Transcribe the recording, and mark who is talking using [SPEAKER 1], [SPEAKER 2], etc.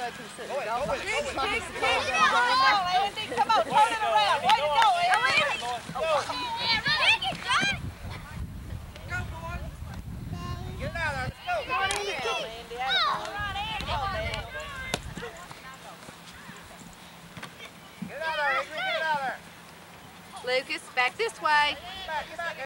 [SPEAKER 1] I consider it.
[SPEAKER 2] Come on, turn it around. Way to go, Andy. Go, boys. Get it out there. Let's go. Come on, Andy. Get it out there, Adrian. Get it out there.
[SPEAKER 1] Lucas, back this way.
[SPEAKER 2] Back.